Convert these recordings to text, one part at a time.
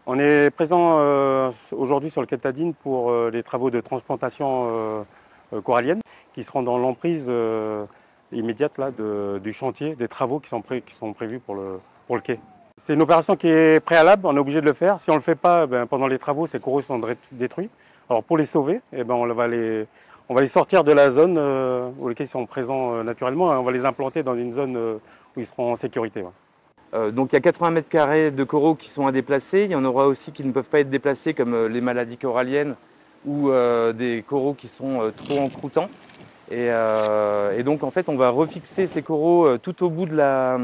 On est présent aujourd'hui sur le quai de Tadine pour les travaux de transplantation corallienne qui seront dans l'emprise immédiate là, du chantier, des travaux qui sont prévus pour le quai. C'est une opération qui est préalable, on est obligé de le faire. Si on ne le fait pas, pendant les travaux, ces coraux sont détruits. Alors pour les sauver, on va les sortir de la zone où lesquels ils sont présents naturellement et on va les implanter dans une zone où ils seront en sécurité. Ouais. Donc il y a 80 mètres carrés de coraux qui sont à déplacer. Il y en aura aussi qui ne peuvent pas être déplacés comme les maladies coralliennes ou des coraux qui sont trop encroûtants. Et donc en fait on va refixer ces coraux tout au bout de la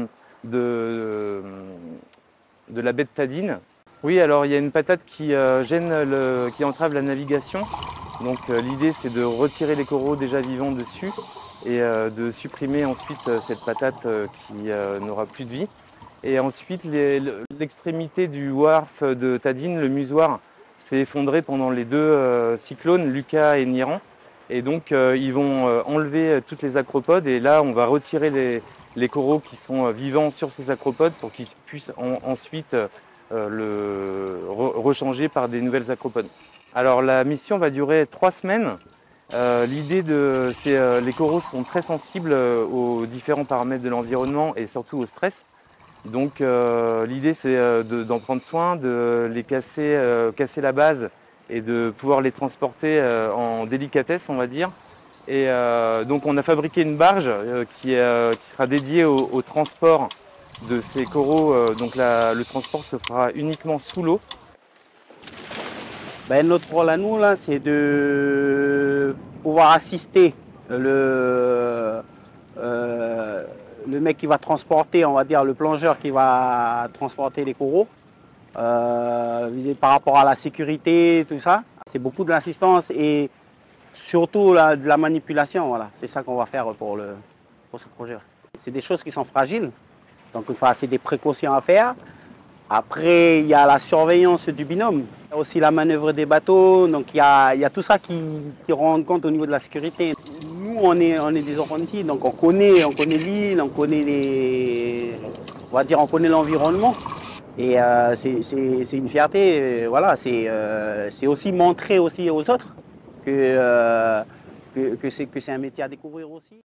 baie de Tadine. Oui, alors il y a une patate qui qui entrave la navigation. Donc l'idée c'est de retirer les coraux déjà vivants dessus et de supprimer ensuite cette patate qui n'aura plus de vie. Et ensuite, l'extrémité du wharf de Tadine, le musoir, s'est effondré pendant les deux cyclones, Lucas et Niran. Et donc, ils vont enlever toutes les acropodes. Et là, on va retirer les coraux qui sont vivants sur ces acropodes pour qu'ils puissent ensuite rechanger par des nouvelles acropodes. Alors, la mission va durer 3 semaines. L'idée c'est les coraux sont très sensibles aux différents paramètres de l'environnement et surtout au stress. Donc l'idée c'est d'en prendre soin, de les casser la base et de pouvoir les transporter en délicatesse, on va dire. Et donc on a fabriqué une barge qui sera dédiée au transport de ces coraux. Donc le transport se fera uniquement sous l'eau. Notre rôle à nous, là, c'est de pouvoir assister le mec qui va transporter, on va dire le plongeur qui va transporter les coraux, par rapport à la sécurité, tout ça. C'est beaucoup de l'assistance et surtout de la manipulation, voilà. C'est ça qu'on va faire pour ce projet. C'est des choses qui sont fragiles, donc c'est des précautions à faire. Après, il y a la surveillance du binôme, il y a aussi la manœuvre des bateaux, donc il y a tout ça qui rend compte au niveau de la sécurité. Nous, on est des enfants d'ici, donc on connaît l'île, on connaît l'environnement. Et c'est une fierté, voilà, c'est aussi montrer aussi aux autres que c'est un métier à découvrir aussi.